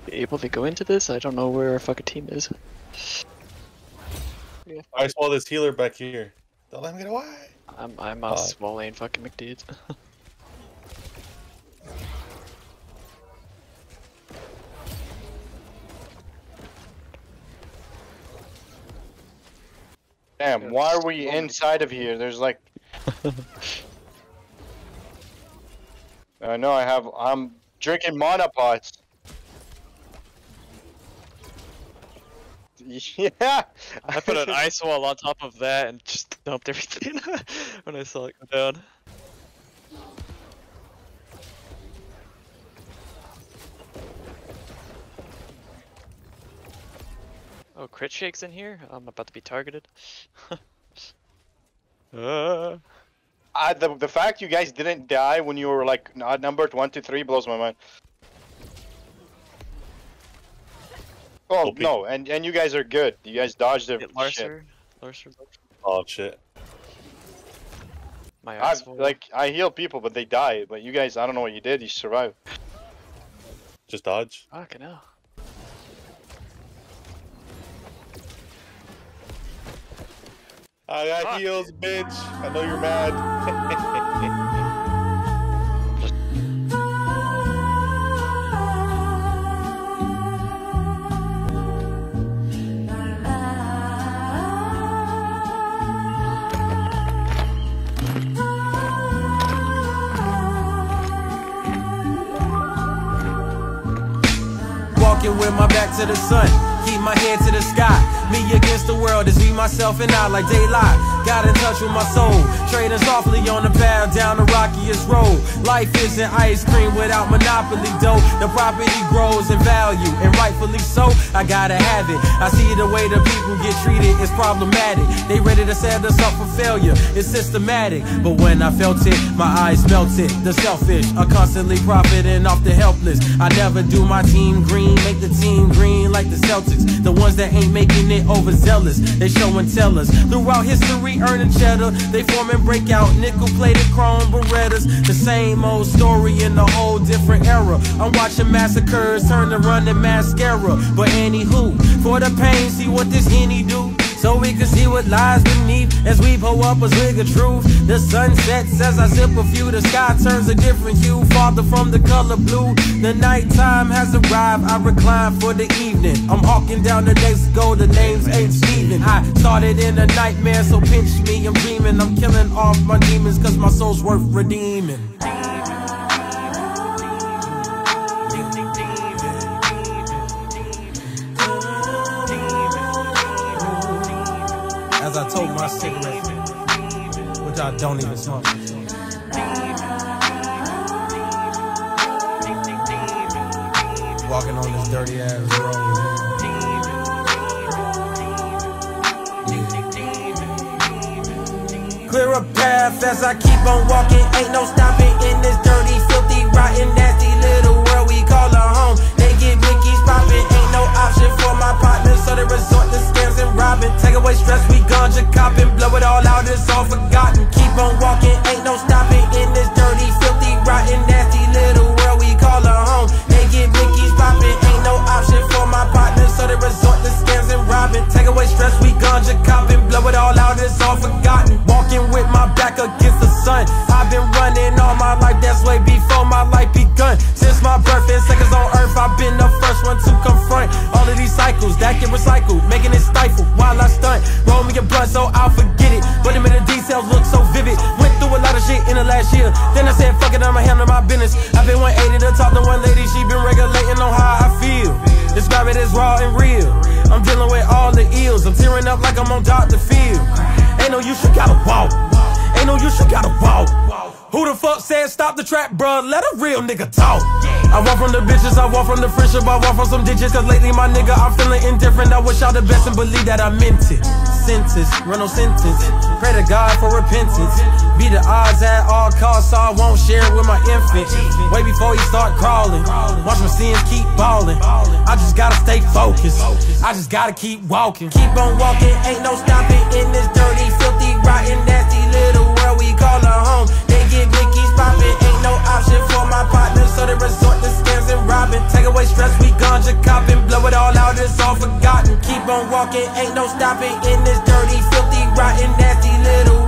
able to go into this? I don't know where our fucking team is. Yeah. I saw this healer back here. Don't let him get away. I'm a small lane fucking McDudes. Damn, why are we inside of here? There's like... No, I'm drinking mana pots. Yeah! I put an ice wall on top of that and just dumped everything when I saw it go down. Oh, crit shake's in here? I'm about to be targeted. The fact you guys didn't die when you were like numbered 1 to 3 blows my mind. Oh no, and you guys are good. You guys dodged the shit. Larcer. Oh shit. I heal people, but they die. But you guys, I don't know what you did. You survived. Just dodge. Fucking hell. I got heals, bitch. I know you're mad. Walking with my back to the sun, keep my head to the sky. Me against the world is me, myself, and I like daylight. Got in touch with my soul, trading softly on the path down the rockiest road. Life isn't ice cream without monopoly dough. The property grows in value, and rightfully so. I gotta have it. I see the way the people get treated is problematic. They ready to set us up for failure. It's systematic, but when I felt it, my eyes melted. The selfish are constantly profiting off the helpless. I never do my team green, make the team green like the Celtics. The ones that ain't making it overzealous, they show and tell us. Throughout history, earning cheddar, they form and break out nickel-plated chrome Berettas. The same old story in a whole different era. I'm watching massacres turn to running mascara. But anywho, for the pain, see what this Henny do, so we can see what lies beneath as we pull up a swig of truth. The sun sets as I sip a few, the sky turns a different hue, farther from the color blue. The nighttime has arrived, I recline for the evening. I'm hawking down the next goal, the names ain't Steven. I started in a nightmare, so pinch me, I'm dreaming. I'm killing off my demons, cause my soul's worth redeeming. As I told my cigarette, which I don't even smoke. Walking on this dirty ass road. Clear a path as I keep on walking. Ain't no stopping in this dirty, filthy, rotten, nasty little world we call a home. They get Mickey's popping, ain't no option for my partners, so they resort to scams and robbing. Take away stress, we ganja copping, blow it all out, it's all forgotten. Keep on walking, ain't no stopping in this dirty, filthy, rotten, nasty little world we call a home. They get Mickey's popping, ain't no option for my partners, so they resort to scams and robbing. Take away stress, we ganja copping, blow it all out, it's all forgotten. Walking with my back against the sun. I've been running all my life, that's way before my life begun. Since my birth and seconds on earth, I've been the first one to confront all of these cycles that get recycled, making it stifle while I stunt. Roll me a blunt so I'll forget it, but the minute details look so vivid. Went through a lot of shit in the last year, then I said fuck it, I'ma handle my business. I've been 180 to talk to one lady, she been regulating on how I feel. Describe it as raw and real. I'm dealing with all the ills, I'm tearing up like I'm on Dr. Phil. Ain't no use, you gotta walk. Ain't no use, you gotta walk. Who the fuck said stop the trap, bruh? Let a real nigga talk. I walk from the bitches, I walk from the friendship, I walk from some ditches. Cause lately my nigga, I'm feeling indifferent. I wish y'all the best and believe that I meant it. Sentence, run no sentence. Pray to God for repentance. Be the odds at all costs, so I won't share it with my infant. Way before he start crawling, watch my sins keep balling. I just gotta stay focused, I just gotta keep walking. Keep on walking, ain't no stopping in this dirty, filthy, rotten, nasty little world we call a home. They get Mickey's popping, ain't no option for my partners, so they resort to scams and robbing. Take away stress, we ganja all forgotten. Keep on walking, ain't no stopping in this dirty, filthy, rotten, nasty little